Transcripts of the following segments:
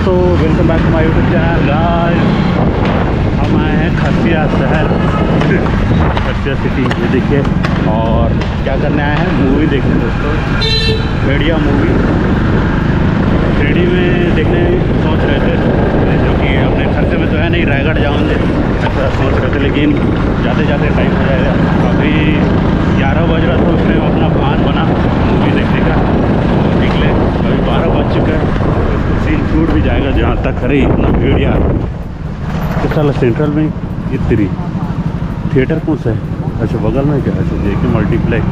दोस्तों, welcome back to my YouTube channel guys. हम आए हैं खसिया शहर, खसिया सिटी, ये देखिए। और क्या करने आए हैं, मूवी देखने दोस्तों, भेड़िया मूवी 3D में देखने सोच रहे थे, जो कि अपने खर्चे में तो है नहीं, रायगढ़ जाऊँगे ऐसा सोच रहे थे, लेकिन जाते जाते टाइम हो जाएगा। अभी 11 बज रहा था, उसमें अपना प्लान बना मूवी देखने का, निकले। अभी 12 बज चुका है, सीन छूट भी जाएगा जहाँ तक। अरे इतना भीड़ यार, तो साला सेंट्रल में इतनी थिएटर कौन सा है? अच्छा बगल में क्या है? देखिए मल्टीप्लेक्स।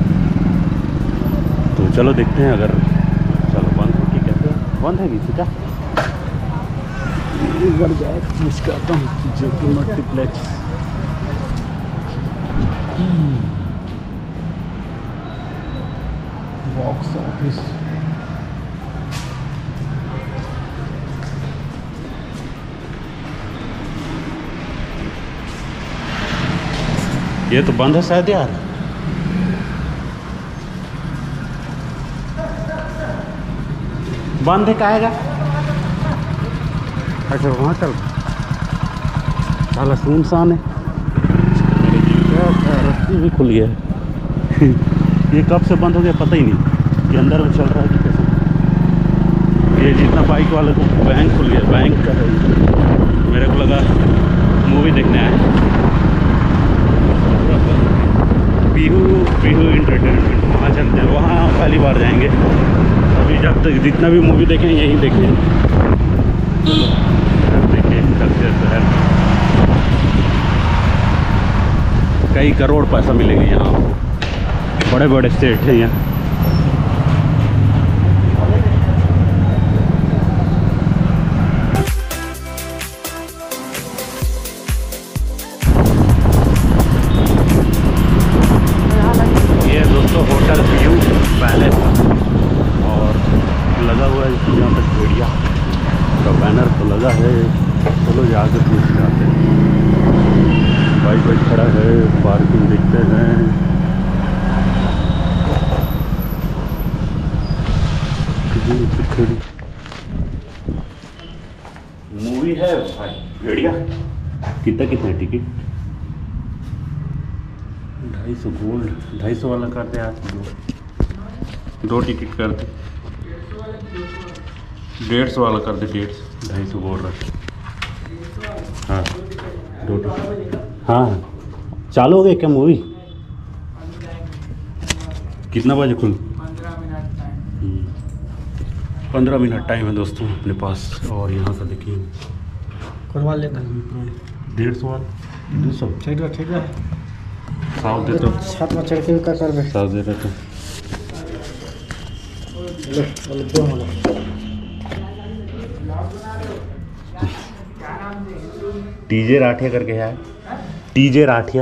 तो चलो देखते हैं, अगर चलो बंद हो कि कहते हैं बंद है किसी का इधर जाए मिस करता हूँ, जो कि मल्टीप्लेक्स। बॉक्स ऑफिस ये तो बंद है शायद यार। बंद है काहेगा? अच्छा वहाँ चल, साला सुनसान है। रस्सी भी खुल गया है। ये कब से बंद हो गया पता ही नहीं, ये अंदर में चल रहा है कि कैसे। ये जितना बाइक वाले को बैंक खुल गया, बैंक का है। मेरे को लगा मूवी देखने आए, बिहू इंटरटेनमेंट, वहाँ चलते हैं, वहाँ पहली बार जाएंगे। अभी जब तक जितना भी मूवी देखें यहीं देखें। देखिए खसिया शहर, कई करोड़ पैसा मिलेगा यहाँ, बड़े बड़े सेट हैं यहाँ। ये दोस्तों होटल व्यू पैलेस, और लगा हुआ है यहाँ तक भेड़िया का बैनर तो लगा है। चलो जाकर पूछ जाते हैं। बाइक वाइक खड़ा है, पार्किंग देखते हैं। मूवी है भाई भेड़िया। कितना टिकट? 250 गोल्ड, 250 वाला कर दे आप। दो टिकट कर दे, 150 वाला कर दे, 250 बोल रहा। हाँ 2 टिकट। हाँ चालू हो गया क्या मूवी? कितना बजे खुल? 15 मिनट टाइम है दोस्तों अपने पास। और यहाँ से देखिए करवा लेना 150 वाला 200 ठीक है। साव दे तो छत में चढ़ के का करबे, साव दे रहे टीजे राठिया करके है, टीजे राठिया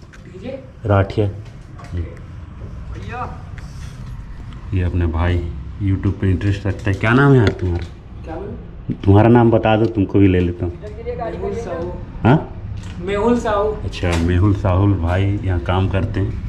ये अपने भाई यूट्यूब पे इंटरेस्ट रखता है। क्या नाम है यार तुम्हारा? तुम्हारा नाम बता दो, तुमको भी ले लेता हूँ। हाँ मेहुल साहू। अच्छा मेहुल साहुल भाई यहाँ काम करते हैं।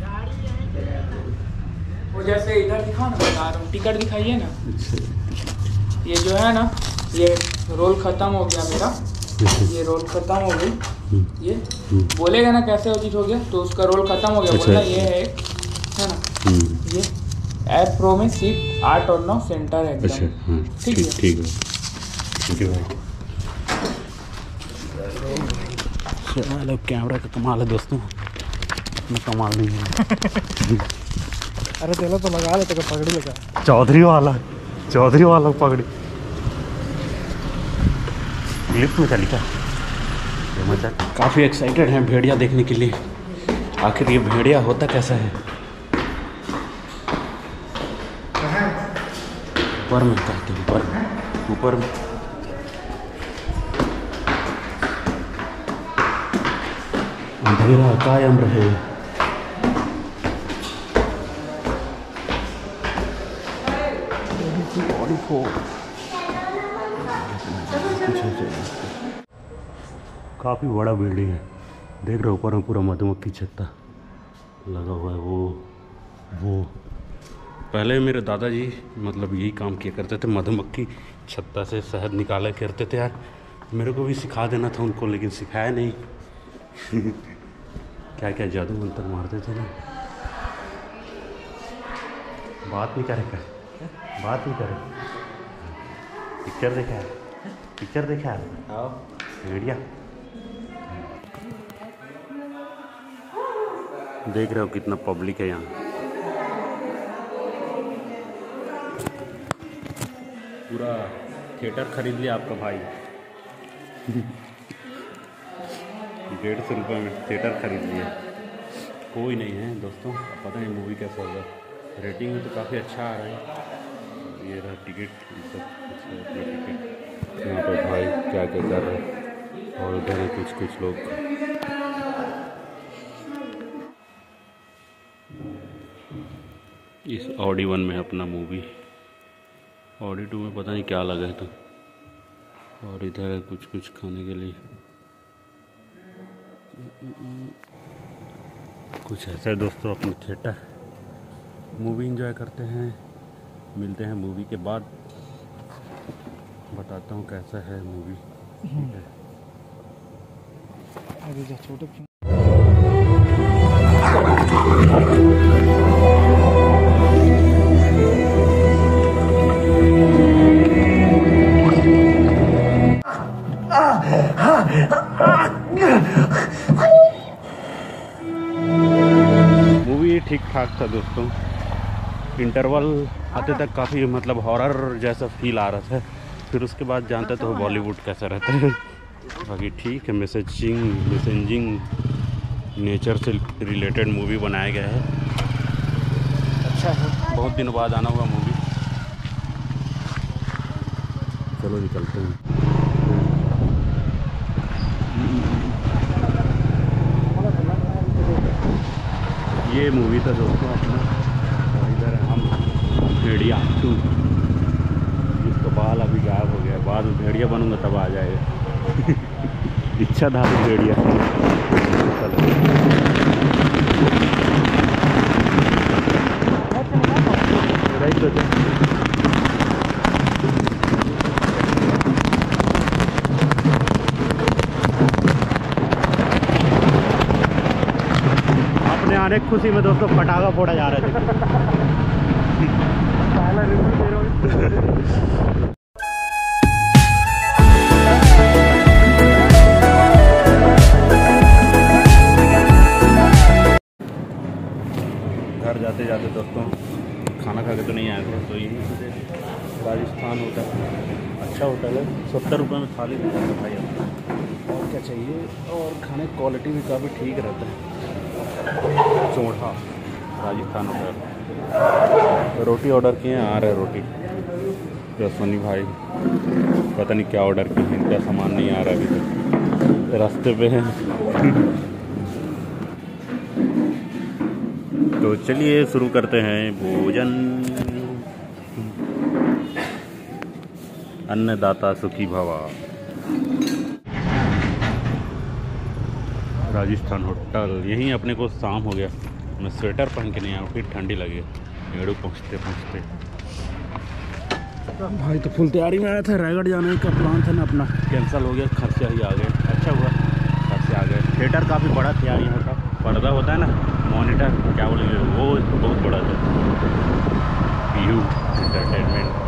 वो जैसे इधर दिखाओ ना, बता रहा हूँ, टिकट दिखाइए ना। अच्छा ये जो है ना, ये रोल खत्म हो गया मेरा, ये रोल खत्म हो गई। ये बोलेगा ना कैसे ऑडिट हो गया, तो उसका रोल खत्म हो गया। अच्छा, बोलना ये है ना, ये ऐप प्रो में सीट 8 और 9 सेंटर है। अच्छा हाँ ठीक है भाई। चलो कैमरा का कमाल है दोस्तों, मैं कमाल नहीं है। अरे तेला तो लगा लेते, पगड़ी लगा। चौधरी वाला पगड़ी लिफ्ट में चली क्या? काफ़ी एक्साइटेड हैं भेड़िया देखने के लिए। आखिर ये भेड़िया होता कैसा है? ऊपर में कहते हैं, ऊपर में अंधेरा कायम रहे। काफ़ी बड़ा बिल्डिंग है, देख रहे हो ऊपर में पूरा मधुमक्खी छत्ता लगा हुआ है। वो पहले मेरे दादाजी मतलब यही काम किया करते थे, मधुमक्खी छत्ता से शहद निकाला करते थे। यार मेरे को भी सिखा देना था उनको, लेकिन सिखाया नहीं। क्या क्या जादू मंत्र मारते थे ना। बात नहीं करेगा, बात नहीं करे। पिक्चर देखा है, पिक्चर देखा है, आओ भेड़िया। देख रहे हो कितना पब्लिक है यहाँ। पूरा थिएटर खरीद लिया आपका भाई। 150 रुपये में थिएटर खरीद लिया। कोई नहीं है दोस्तों, पता नहीं मूवी कैसा होगा। रेटिंग में तो काफ़ी अच्छा आ रहा है। ये रहा टिकट, सब टिकट। यहाँ पर भाई क्या क्या कर रहे हैं, और उधर है कुछ लोग। इस ऑडी 1 में अपना मूवी, ऑडी 2 में पता नहीं क्या लगा है तो। और इधर है कुछ खाने के लिए। कुछ ऐसा है दोस्तों अपने थिएटर। मूवी एंजॉय करते हैं, मिलते हैं मूवी के बाद, बताता हूँ कैसा है मूवी। छोटे मूवी ठीक ठाक था दोस्तों। इंटरवल आते तक काफ़ी मतलब हॉरर जैसा फील आ रहा था। फिर उसके बाद जानते तो बॉलीवुड कैसा रहता है। बाकी ठीक है, मैसेजिंग नेचर से रिलेटेड मूवी बनाया गया है। अच्छा है, बहुत दिनों बाद आना हुआ मूवी। चलो निकलते हैं। ये मूवी था दोस्तों अपना। इधर हम भेड़िया 2, जिसका बाल अभी गायब हो गया। बाद में भेड़िया बनूंगा तब आ जाएगा। इच्छा था तो भेड़िया। अपने आने की खुशी में दोस्तों पटाखा फोड़ा जा रहे थे। घर जाते जाते दोस्तों खाना खा के तो नहीं आए थे, तो यहीं से राजस्थान होटल, अच्छा होटल है। 70 रुपये में थाली देता है भाई अपना। और क्या चाहिए, और खाने की क्वालिटी भी काफ़ी ठीक रहता है। चोढ़ा राजस्थान होटल। रोटी ऑर्डर किए, आ रहा है रोटी। रसोनी भाई पता नहीं क्या ऑर्डर किए, इनका सामान नहीं आ रहा अभी तक, रास्ते पे है। तो चलिए शुरू करते हैं भोजन। अन्नदाता सुखी भवा। राजस्थान होटल यहीं अपने को शाम हो गया। मैं स्वेटर पहन के नहीं आया, फिर ठंडी लगी। एड़ू पहुँचते भाई तो फुल तैयारी में आया था। रायगढ़ जाने का प्लान था ना अपना, कैंसिल हो गया। खर्चा ही आ गया। अच्छा हुआ खर्चे आ गए। थिएटर काफ़ी बड़ा था यार यहाँ का। पर्दा होता है ना, मॉनिटर क्या बोलेंगे, वो बहुत बड़ा था। View entertainment